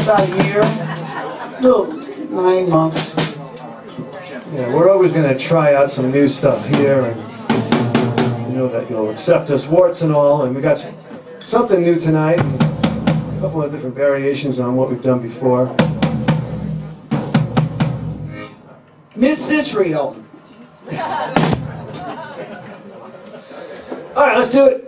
about a year. No, 9 months. Yeah, we're always going to try out some new stuff here, and I know that you'll accept us, warts and all, and we got something new tonight, and a couple of different variations on what we've done before. Mid-century album. All right, let's do it.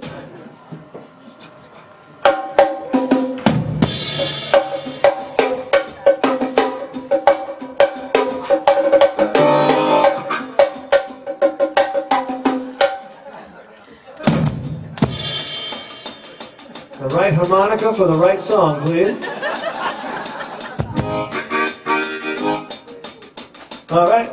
The right harmonica for the right song, please. All right.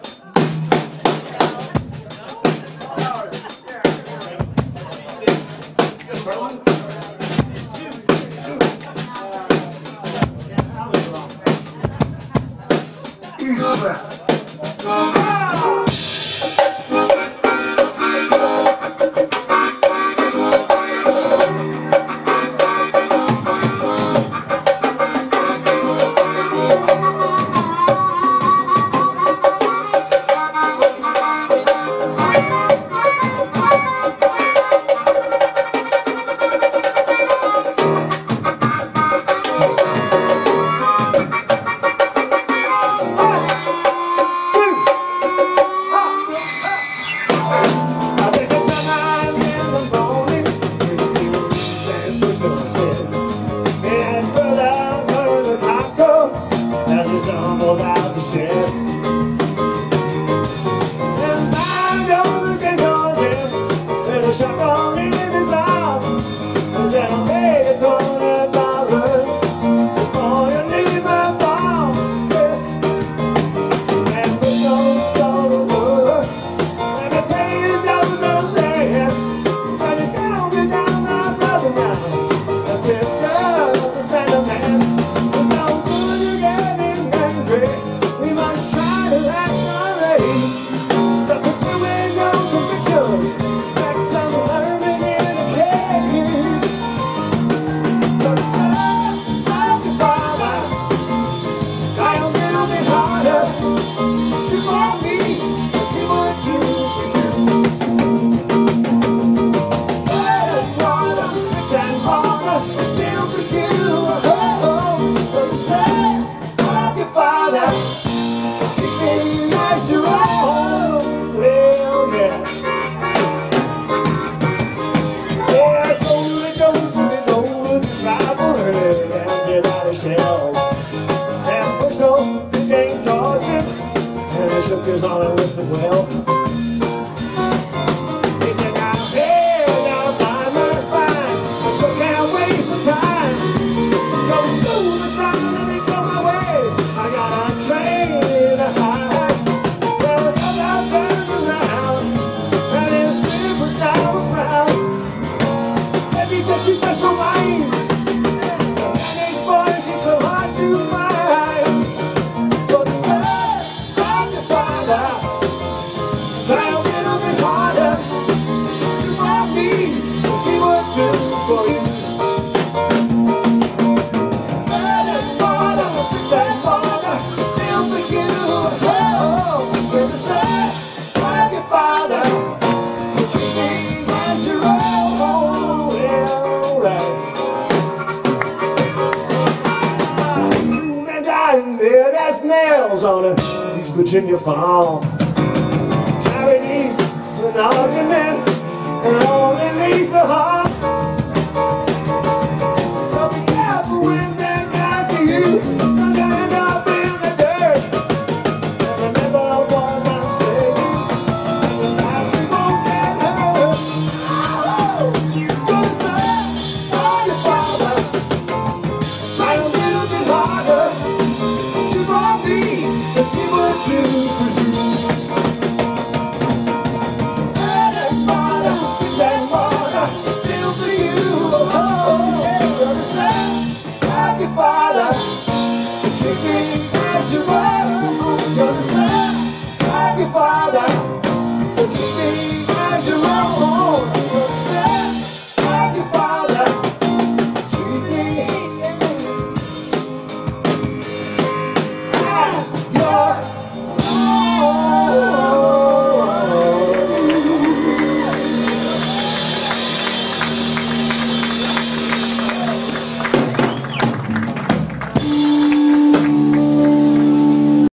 On a East Virginia farm, Chinese, an argument, and only leads to harm.